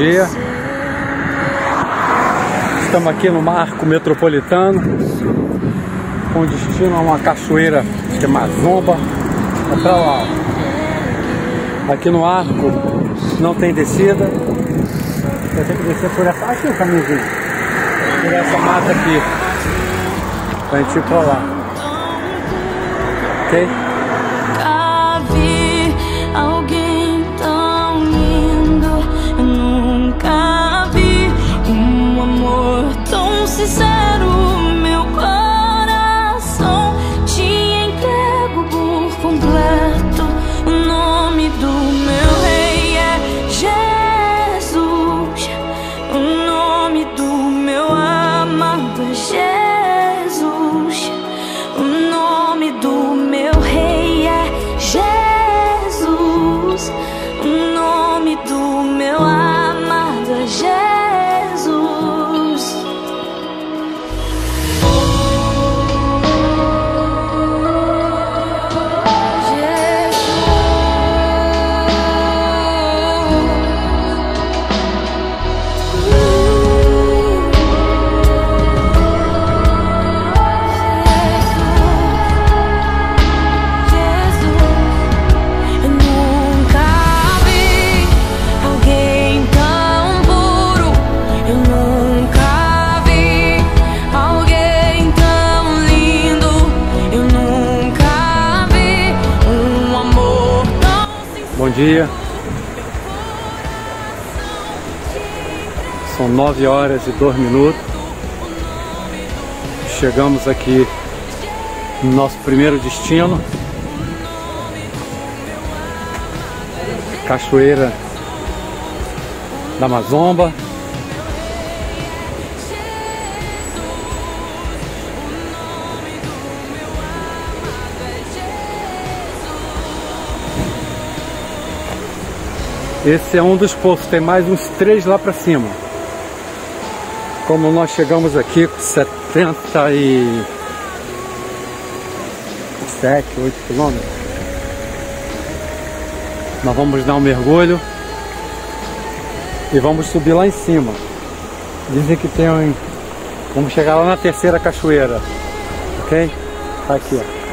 dia. Estamos aqui no Marco Metropolitano, com destino a uma cachoeira que é Mazomba. É pra lá. Aqui no Arco não tem descida. Você tem que descer por essa... Aqui o caminhozinho. Por essa mata aqui. Pra gente ir pra lá. Ok? Alguém tão lindo, eu nunca vi um amor tão sincero. Meu coração te entrego por completo. O nome do meu rei é Jesus. O nome do meu amado é Jesus. O nome do meu rei é Jesus. O nome do meu amado é Jesus. Bom dia, são 9 horas e 2 minutos. Chegamos aqui no nosso primeiro destino, Cachoeira da Mazomba. Esse é um dos poços, tem mais uns 3 lá pra cima. Como nós chegamos aqui com 77, 8 quilômetros, nós vamos dar um mergulho e vamos subir lá em cima. Dizem que tem um... Vamos chegar lá na terceira cachoeira, ok? Tá aqui, ó.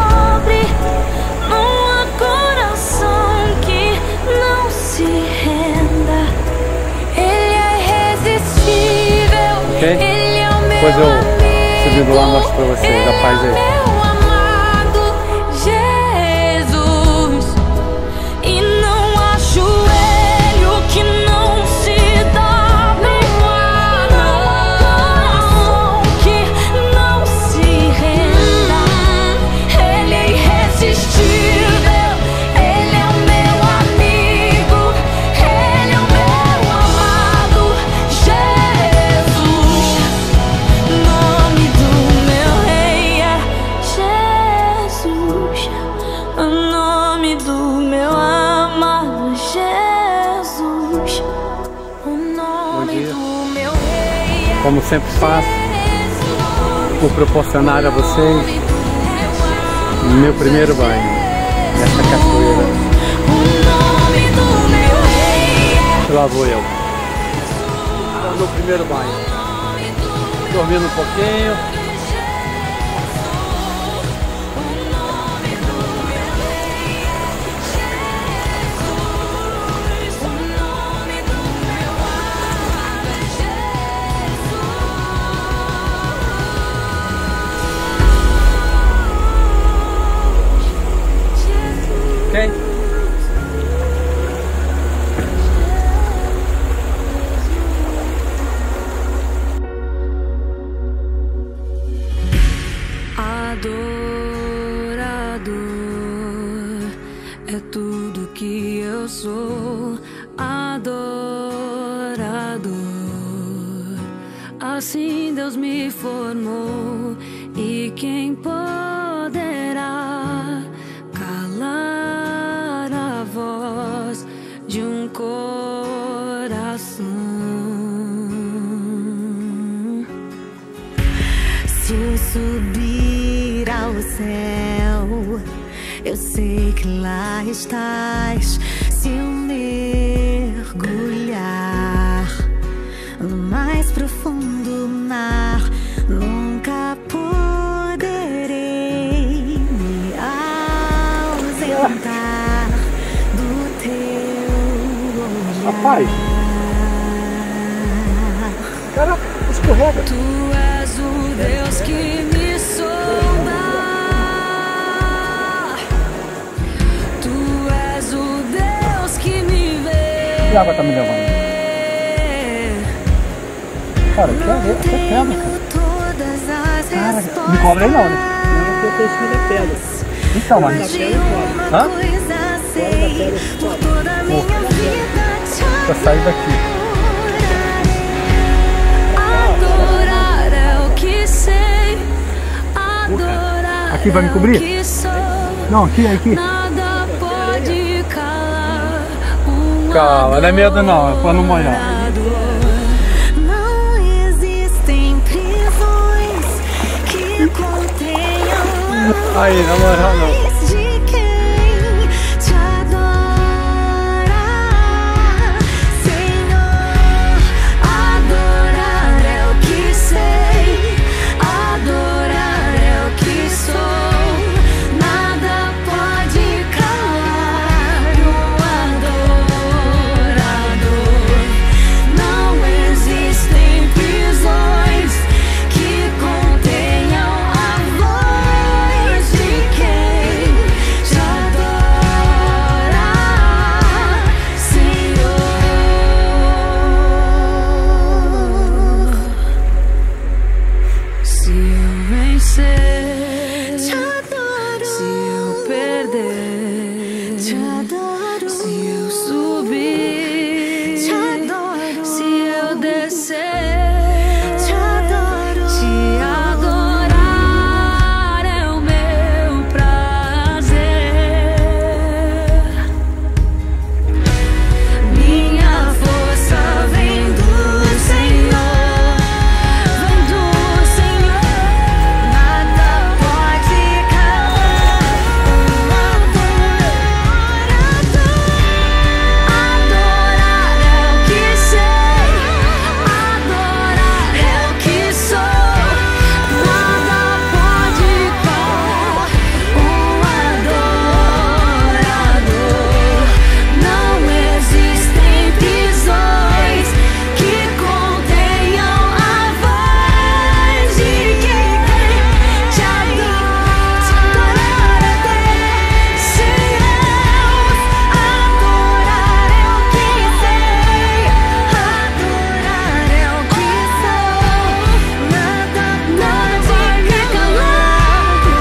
Okay? Depois eu subindo lá mostro pra vocês. A paz aí. Como sempre faço, vou proporcionar a vocês meu primeiro banho nessa cachoeira. E lá vou eu. É o meu primeiro banho. Dormindo um pouquinho. Okay. Adorador é tudo que eu sou. Adorador, assim Deus me formou. E quem poderá calar a voz de um coração? Se eu subir ao céu, eu sei que lá estás. Se eu mergulhar fundo mar, nunca poderei me ausentar do teu olhar. Rapaz, cara, escorrega. Tu és o Deus que me sonda. Tu és o Deus que me vê. Que água tá me levando? Cara, que até pedra, cara. Cara, me cobra aí não, né? Não, porque isso é pedra. Então, mas... Hã? Pra sair daqui. Adorar é o que sei. Adorar aqui vai me cobrir? é o que sou. Não, aqui. Nada pode calar. Calma, não é medo não, é pra não molhar. Não existem prisões que contenham Aí, na moral não. de quem te adora, Senhor. Adorar é o que sei, adorar é o que sou. Nada pode calar um adorador. Não existem prisões que contenham a voz de quem te adora, Senhor. Se eu vencer, te adoro. Se eu perder, te adoro. Se eu subir, te adoro. Se eu descer, te adoro. Te adorar é o meu prazer. Minha força vem do Senhor, vem do Senhor. Nada pode calar um adorador. Adorar é o que sei, adorar é o que sou. Nada pode calar um adorador. Não existem prisões que contenham a voz de quem te adora, Senhor. Adorar é o que sei, adorar é o que sou. Nada pode calar um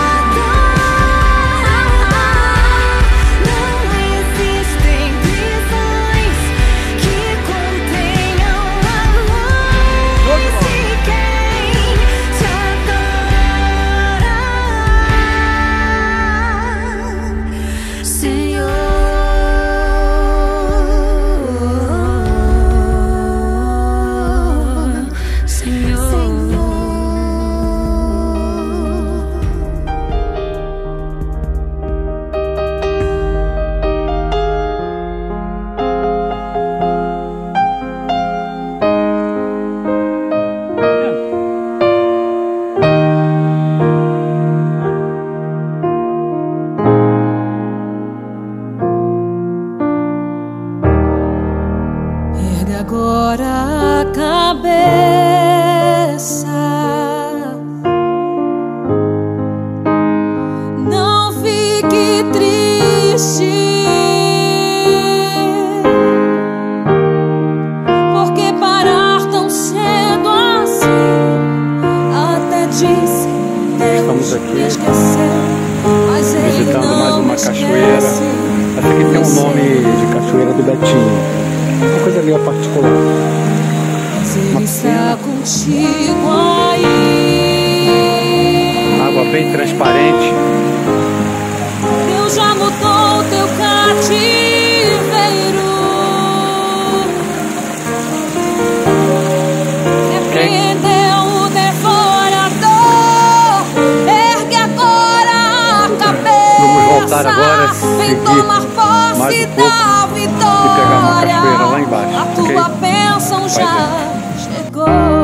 adorador. Não existem prisões que contenham a voz de quem te adora, Senhor. Ergue agora a cabeça, não fique triste, porque parar tão cedo assim, até disse Estamos aqui esquecer, mas ele visitando não mais uma esquece. cachoeira. Essa aqui tem um nome de Cachoeira do Betinho. Uma coisa ali particular. Mas ele está contigo aí. Água bem transparente. Deus já mudou teu cativeiro. Repreendeu o devorador. Ergue agora a cabeça. Vamos voltar agora, Vem seguir tomar posse mais um da pouco vitória. e pegar uma cachoeira lá embaixo. A tua bênção já chegou.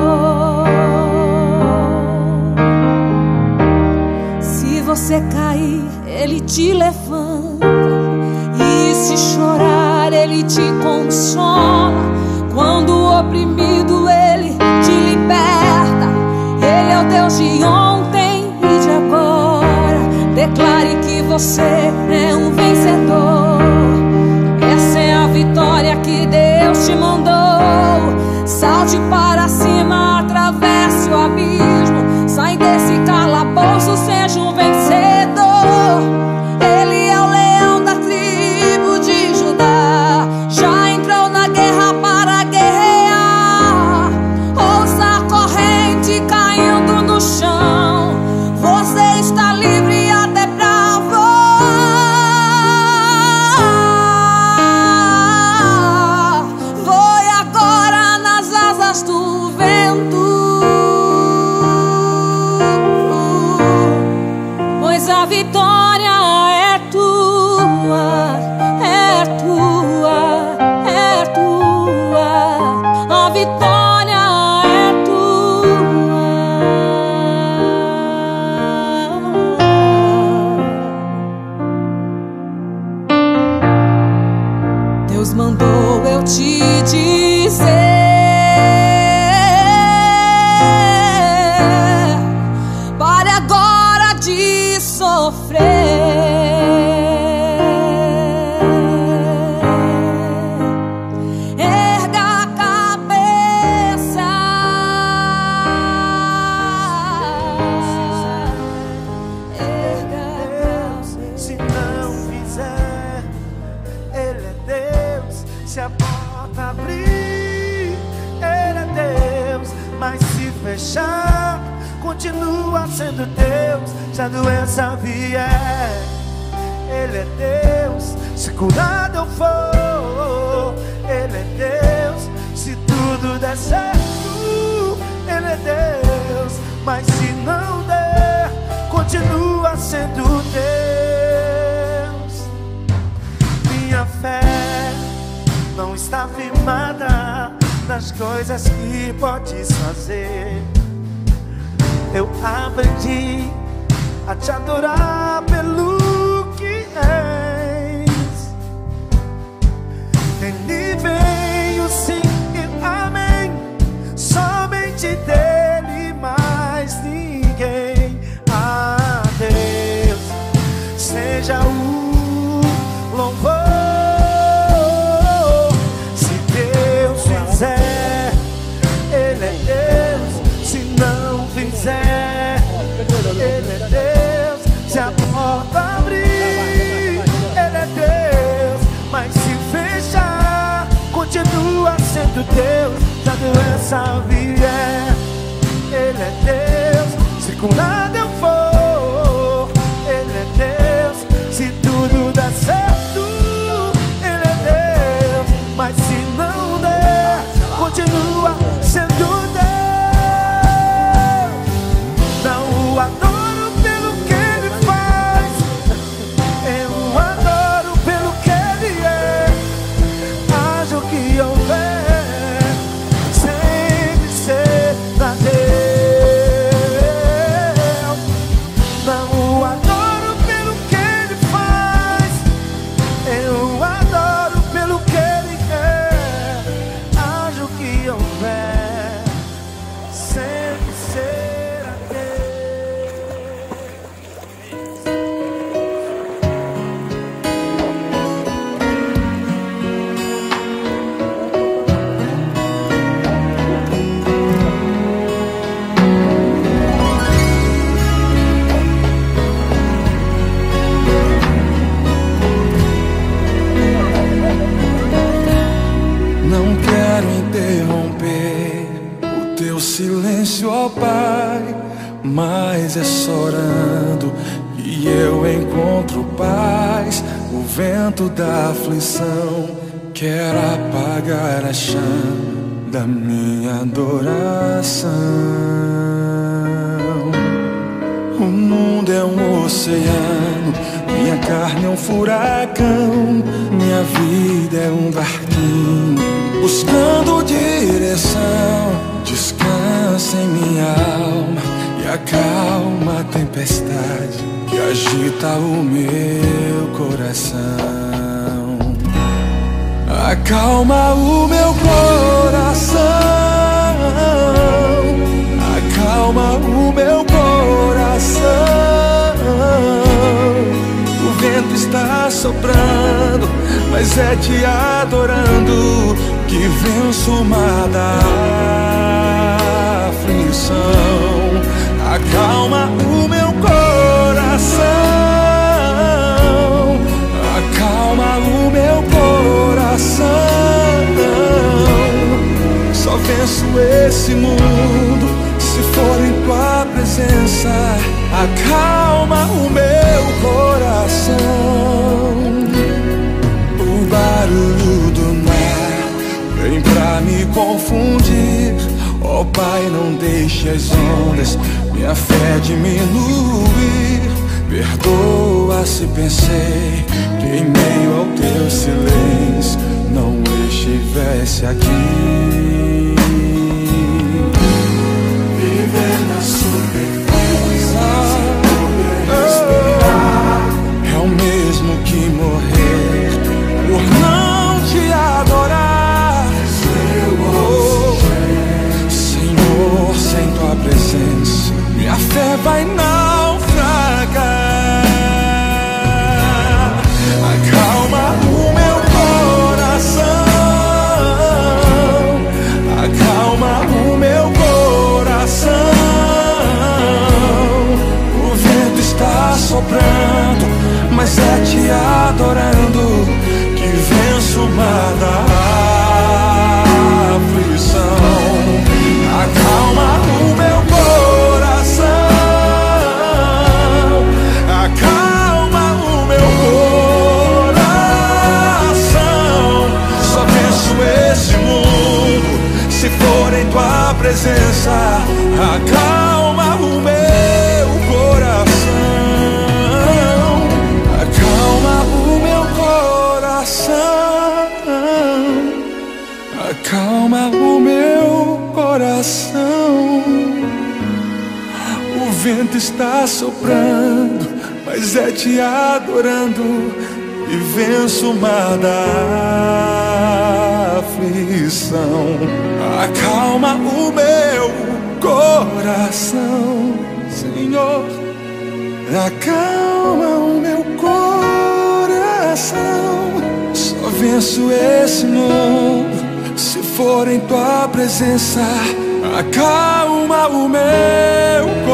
te levanta, e se chorar Ele te consola. Quando o oprimido Ele te liberta. Ele é o Deus de ontem e de agora. Declare que você é um vencedor. Essa é a vitória que Deus te mandou. Salte para cima, atravesse o abismo. Sai desse calabouço, seja um vencedor. Ele é o leão da tribo de Judá. Já entrou na guerra para guerrear. Ouça a corrente caindo no chão. Você está livre até pra voar. Voe agora nas asas do vento, pois a vitória é tua, é tua, é tua. A vitória é tua. Deus mandou eu te dizer: pare agora de sofrer. Erga a cabeça. Erga a cabeça. Se não fizer, Ele é Deus. Se a porta abrir, Ele é Deus. Mas se fechar, continua sendo Deus. Se a doença vier, Ele é Deus. Se curado eu for, Ele é Deus. Se tudo der certo, Ele é Deus. Mas se não der, continua sendo Deus. Minha fé não está firmada nas coisas que podes fazer. Eu aprendi a te adorar pelo que és. Ele veio sim e amém. Somente dele, mais ninguém. A Deus seja o louvor. Se Deus fizer, Ele é Deus. Se não fizer, Ele é Deus. Se a porta abrir, Ele é Deus. Mas se fechar, continua sendo Deus. Se a doença vier, Ele é Deus. Se curado eu for, Ele é Deus. Se tudo der certo, Ele é Deus. Mas se não der, continua sendo Deus. Não o adoro pelo que Ele faz, eu o adoro pelo que Ele é. Haja o que houver, sempre será Deus. Não o adoro pelo que Ele faz, eu o adoro pelo que Ele é. Haja o que houver, sempre será Deus. Não quero interromper o teu silêncio, ó Pai, mas é chorando que eu encontro paz. O vento da aflição quer apagar a chama da minha adoração. O mundo é um oceano, minha carne é um furacão, minha vida é um barquinho buscando direção. Descansa em minha alma e acalma a tempestade que agita o meu coração. Acalma o meu coração, acalma o meu coração. O vento está soprando, mas é te adorando que venço o mar da aflição. Acalma o meu coração, acalma o meu coração. Só venço esse mundo se for em tua presença. Acalma o meu coração. O barulho do mar vem pra me confundir. Ó Pai, não deixe as ondas minha fé diminuir. Perdoa se pensei que em meio ao teu silêncio não estivesse aqui. Viver na superfície sem poder respirar é o mesmo que morrer por não te adorar. Senhor, sem tua presença minha fé vai naufragar. Acalma o meu coração, acalma o meu coração. O vento está soprando, mas é te adorando que venço o mar da aflição. Acalma o meu coração, acalma o meu coração. Só venço esse mundo se for em tua presença. Acalma o meu coração, acalma o meu coração, acalma o meu coração. O vento está soprando, mas é te adorando e venço o mar da aflição. Acalma o meu coração, Senhor. Acalma o meu coração. Só venço esse mundo se for em tua presença. Acalma o meu